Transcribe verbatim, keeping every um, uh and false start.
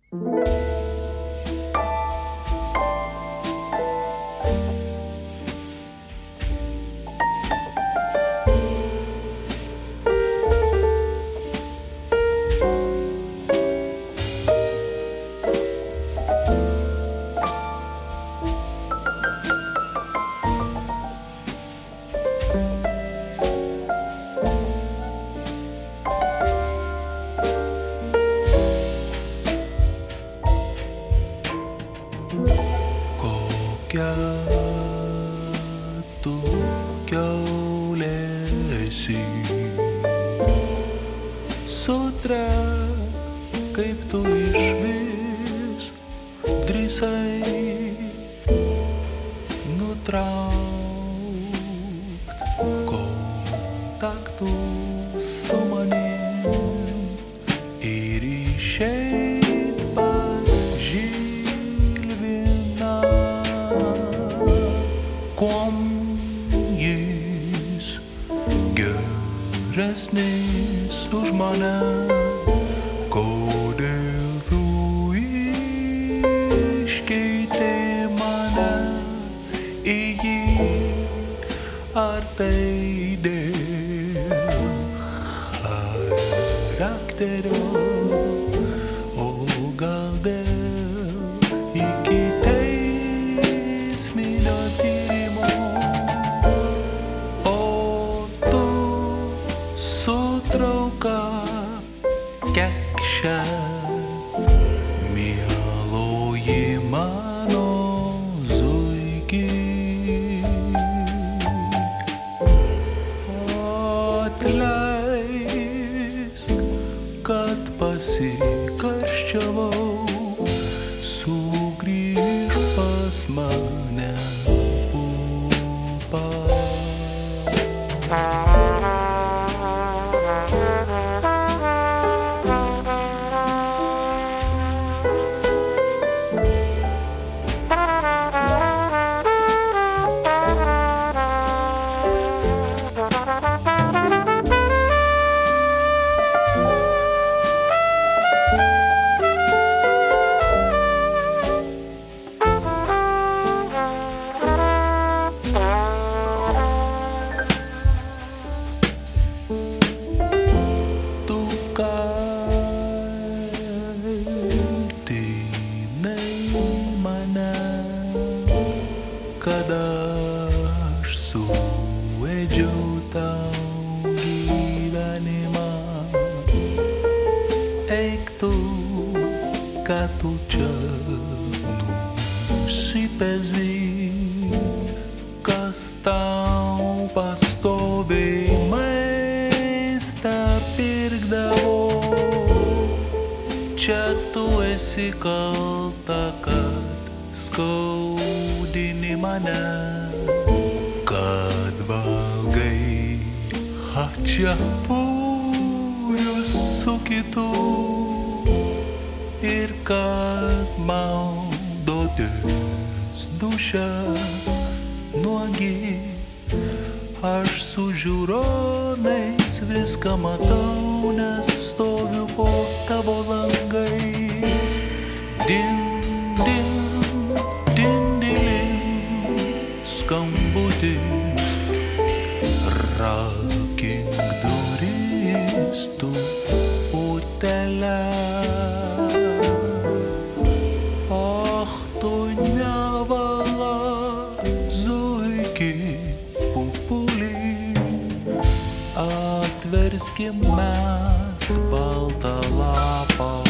Kokia tu kiaulėsi sutra, kaip tu išvis drįsai nutraukt kontaktus su manim ir išeit pas Žilviną. Kuom jis geresnis už mane, kodėl tu iškeitei mane į jį, ar tai dėl charakterio, o gal dėl ikiteisminio tyrimo, o tu sutrauka kekšę, mieloji mano zuiki. Atleisk, kad pasikarščiavau, sugrįžk pas mane pupa. Kad aš suėdžiau tau gyvenimą, eik tu, kad tu čia nusipezi, kas tau pastoviai maistą pirkdavo. Čia tu esi kalta, kad skaudini mane, kad valgai hačiapurius su kitu ir kad maudotis duše nuogi. Aš su žiūronais viską matau, nes stoviu po tavo langais. Din, din, skambutis, rakink duris tu utėle. Ach, tu nevala zuiki pupulį, atverskim mes baltą lapą.